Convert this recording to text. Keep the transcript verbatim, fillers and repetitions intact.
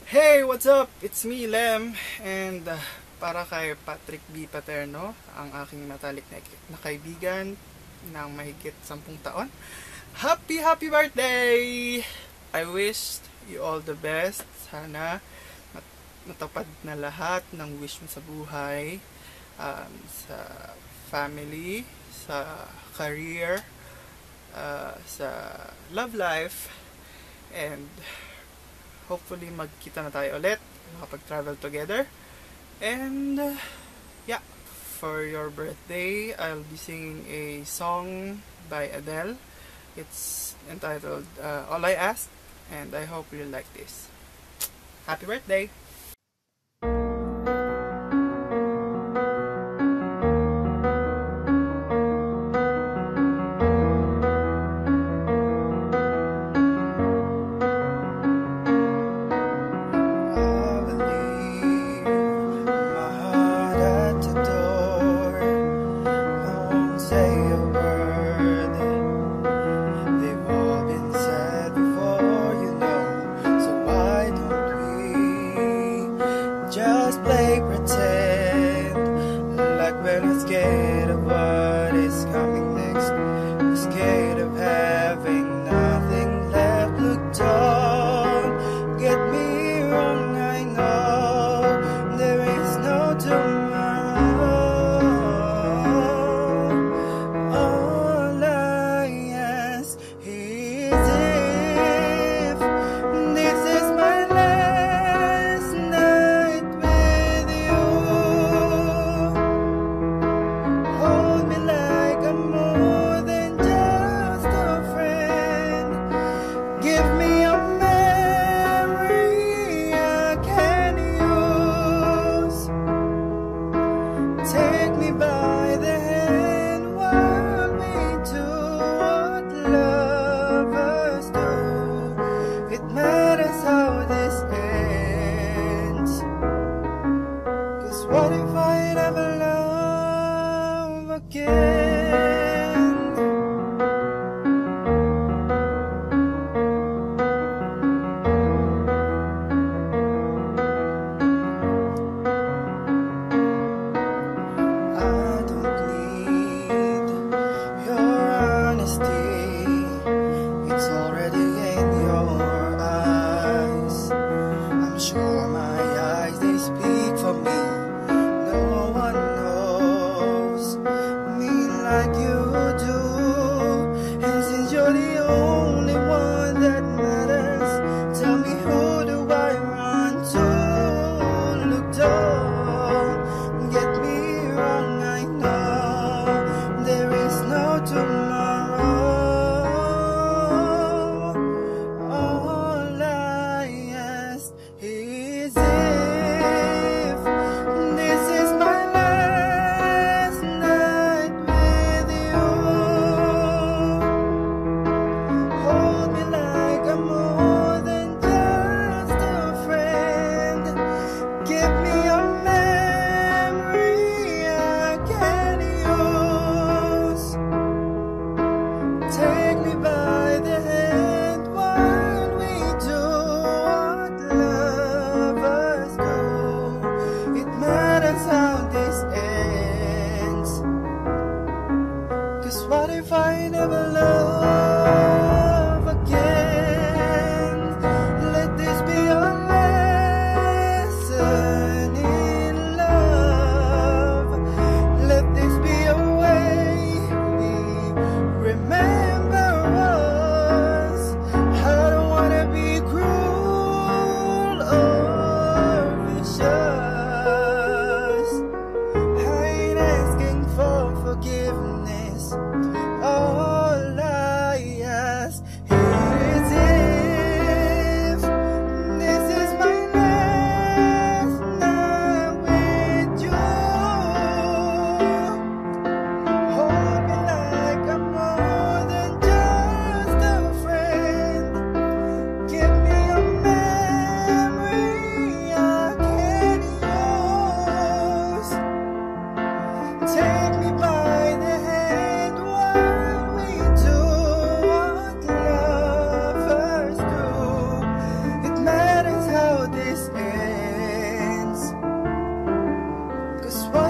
Hey, what's up? It's me, Lem. And uh, para kay Patrick B. Paterno, ang aking matalik na, na kaibigan ng mahigit sampung taon. Happy, happy birthday! I wish you all the best. Sana mat- matapad na lahat ng wish mo sa buhay, um, sa family, sa career, uh, sa love life, and hopefully magkita na tayo ulit, makapag-travel together. And uh, yeah, for your birthday, I'll be singing a song by Adele. It's entitled uh, All I Ask, and I hope you like this. Happy birthday! They've all been said before, you know, so why don't we just one